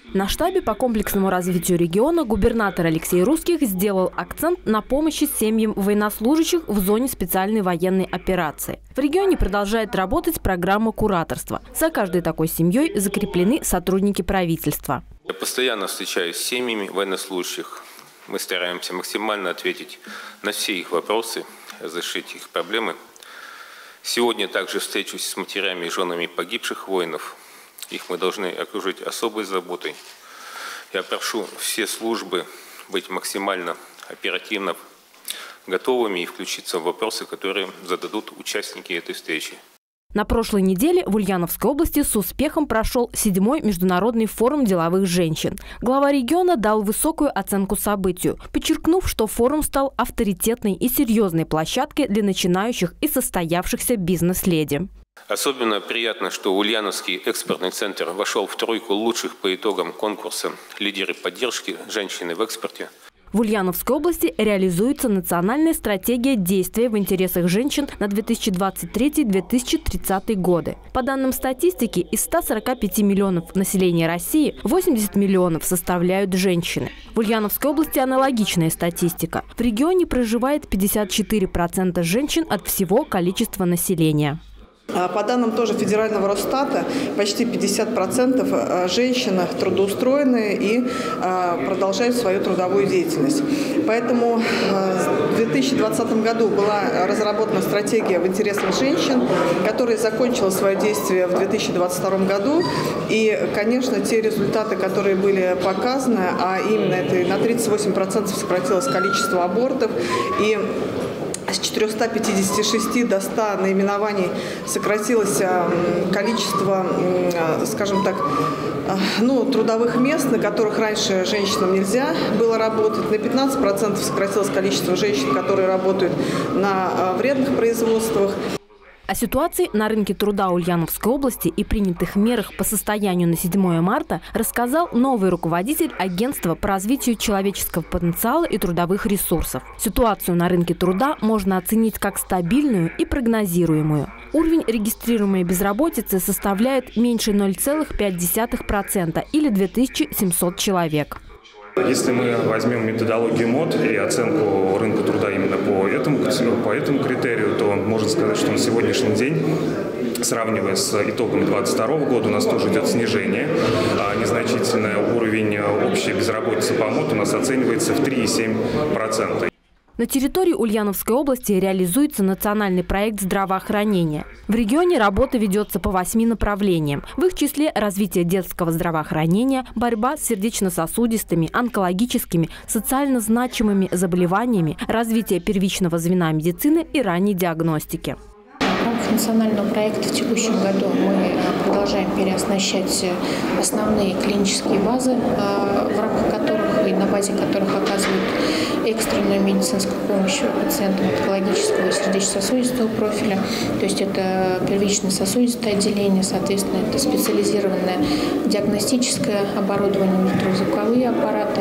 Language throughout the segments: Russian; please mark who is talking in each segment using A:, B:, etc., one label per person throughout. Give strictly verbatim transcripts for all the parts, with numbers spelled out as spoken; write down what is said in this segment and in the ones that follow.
A: На штабе по комплексному развитию региона губернатор Алексей Русских сделал акцент на помощи семьям военнослужащих в зоне специальной военной операции. В регионе продолжает работать программа кураторства. За каждой такой семьей закреплены сотрудники правительства.
B: Я постоянно встречаюсь с семьями военнослужащих. Мы стараемся максимально ответить на все их вопросы, разрешить их проблемы. Сегодня также встречусь с матерями и женами погибших воинов. Их мы должны окружить особой заботой. Я прошу все службы быть максимально оперативно готовыми и включиться в вопросы, которые зададут участники этой встречи.
A: На прошлой неделе в Ульяновской области с успехом прошел седьмой международный форум деловых женщин. Глава региона дал высокую оценку событию, подчеркнув, что форум стал авторитетной и серьезной площадкой для начинающих и состоявшихся бизнес-леди.
B: Особенно приятно, что Ульяновский экспортный центр вошел в тройку лучших по итогам конкурса «Лидеры поддержки женщины в экспорте».
A: В Ульяновской области реализуется национальная стратегия действия в интересах женщин на две тысячи двадцать третий — две тысячи тридцатый годы. По данным статистики, из ста сорока пяти миллионов населения России восемьдесят миллионов составляют женщины. В Ульяновской области аналогичная статистика. В регионе проживает пятьдесят четыре процента женщин от всего количества населения.
C: По данным тоже федерального Росстата, почти пятьдесят процентов женщин трудоустроены и продолжают свою трудовую деятельность. Поэтому в две тысячи двадцатом году была разработана стратегия в интересах женщин, которая закончила свое действие в две тысячи двадцать втором году. И, конечно, те результаты, которые были показаны, а именно это на тридцать восемь процентов сократилось количество абортов, и с четырёхсот пятидесяти шести до ста наименований сократилось количество, скажем так, ну, трудовых мест, на которых раньше женщинам нельзя было работать. На пятнадцать процентов сократилось количество женщин, которые работают на вредных производствах.
A: О ситуации на рынке труда Ульяновской области и принятых мерах по состоянию на седьмое марта рассказал новый руководитель агентства по развитию человеческого потенциала и трудовых ресурсов. Ситуацию на рынке труда можно оценить как стабильную и прогнозируемую. Уровень регистрируемой безработицы составляет меньше ноль целых пять десятых процента или две тысячи семьсот человек.
D: Если мы возьмем методологию МОД и оценку рынка труда именно по этому, по этому критерию, то можно сказать, что на сегодняшний день, сравнивая с итогом две тысячи двадцать второго года, у нас тоже идет снижение. Незначительный уровень общей безработицы по МОД у нас оценивается в три и семь десятых процента.
A: На территории Ульяновской области реализуется национальный проект здравоохранения. В регионе работа ведется по восьми направлениям. В их числе развитие детского здравоохранения, борьба с сердечно-сосудистыми, онкологическими, социально значимыми заболеваниями, развитие первичного звена медицины и ранней диагностики.
E: В рамках национального проекта в текущем году мы продолжаем переоснащать основные клинические базы, в рамках которых и на базе которых оказывают экстренную медицинскую помощь пациентам онкологического и сердечно-сосудистого профиля. То есть это первичное сосудистое отделение, соответственно, это специализированное диагностическое оборудование, ультразвуковые аппараты,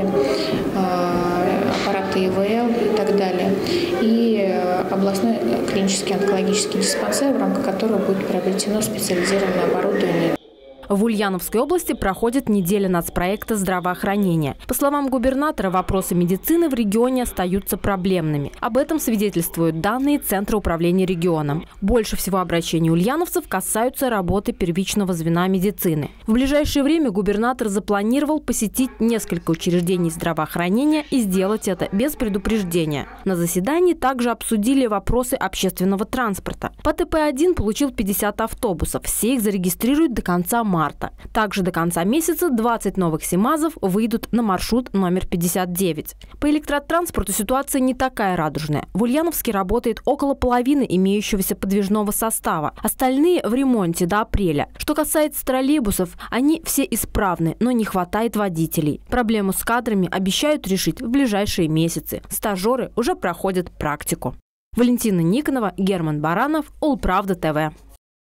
E: аппараты И В Л и так далее. И областной клинический онкологический диспансер, в рамках которого будет приобретено специализированное оборудование.
A: В Ульяновской области проходит неделя нацпроекта здравоохранения. По словам губернатора, вопросы медицины в регионе остаются проблемными. Об этом свидетельствуют данные Центра управления регионом. Больше всего обращений ульяновцев касаются работы первичного звена медицины. В ближайшее время губернатор запланировал посетить несколько учреждений здравоохранения и сделать это без предупреждения. На заседании также обсудили вопросы общественного транспорта. По Т П один получил пятьдесят автобусов. Все их зарегистрируют до конца марта. марта. Также до конца месяца двадцать новых СИМАЗов выйдут на маршрут номер пятьдесят девять. По электротранспорту ситуация не такая радужная. В Ульяновске работает около половины имеющегося подвижного состава. Остальные в ремонте до апреля. Что касается троллейбусов, они все исправны, но не хватает водителей. Проблему с кадрами обещают решить в ближайшие месяцы. Стажеры уже проходят практику. Валентина Никонова, Герман Баранов, Улправда Т В.